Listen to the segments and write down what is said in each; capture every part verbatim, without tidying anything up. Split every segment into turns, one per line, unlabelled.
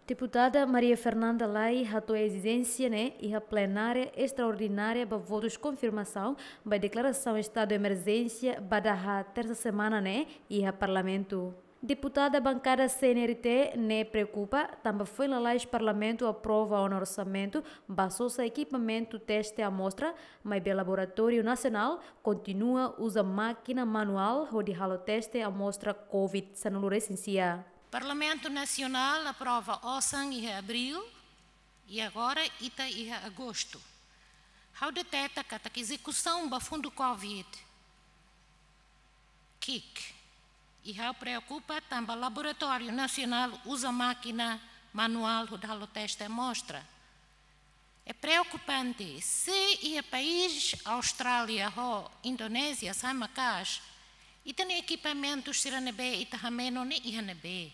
Deputada Maria Fernanda Lai ratou a exigência né, e a plenária extraordinária para votos de confirmação da declaração de estado de emergência para a terça semana né, e a parlamento. Deputada bancada C N R T ne preocupa, também foi lá o parlamento aprova o orçamento, basou se equipamento teste amostra, mas o laboratório nacional continua usa máquina manual onde halo teste amostra Covid sanulu recensia.
Parlamento Nacional aprova osan em abril e agora ita em agosto. How deteta que a execução do fundo Covid kick e how preocupa também o laboratório nacional usa máquina manual do halo teste amostra. É preocupante se o país Austrália ou Indonésia sama cas e tem equipamentos siranebe e tahameno ne ihanebe.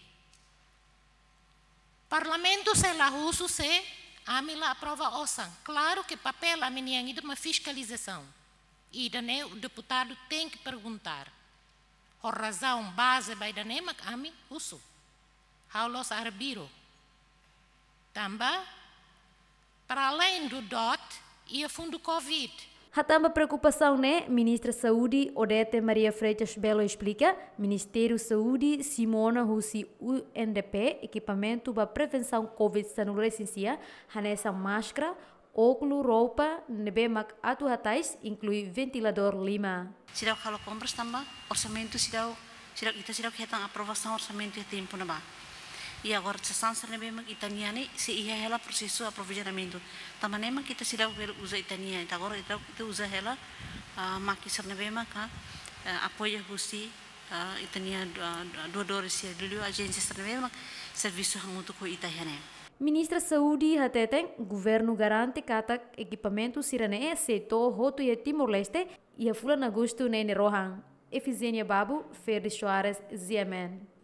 Parlamento se la uso se amila aprova osan. Claro que papel a menina de uma fiscalização. E daí o deputado tem que perguntar. A razão base vai daí mas ami uso. How los arbiro. Também para além do D O T e o fundo Covid.
Hatamba preocupação né, Ministra Saúde Odete Maria Freitas Belo explica, Ministério Saúde Simona Russi U N D P, equipamento para prevenção Covid sanulu recensia, hanessa máscara, óculos, roupa, nebemak atu hatais, inclui ventilador lima.
Sidau kalau compras tambah, orçamento sidau, sidau kita sidau kita aprovação orçamento e tempo na ba. E agora se sansa nebemak itaniane se ia ela processo aprovisionamento. Também nebemak kita sidau usa itania, então agora kita usa ela makisar nebemak apoia Russi itania dua doris ya dulu agência nebemak serviço hangutu ko itahane.
Ministra Saúde hateten, governo garante kata equipamento sirane setor roto e Timor-Leste e a fulan agosto nene rohan. Efizenia Babu, Ferdi Soares, Z M N.